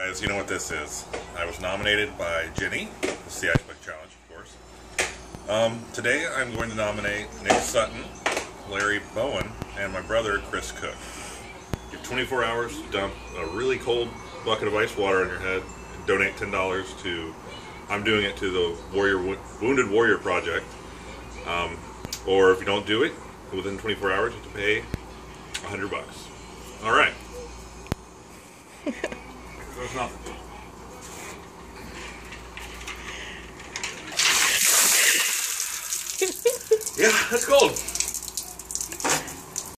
guys, you know what this is. I was nominated by Jenny. This is the Ice Bucket Challenge, of course. Today I'm going to nominate Nick Sutton, Larry Bowen, and my brother Chris Cook. You have 24 hours to dump a really cold bucket of ice water on your head and donate $10 to, I'm doing it to the Wounded Warrior Project. Or if you don't do it, within 24 hours you have to pay $100. Alright. There's nothing. Yeah, that's cold.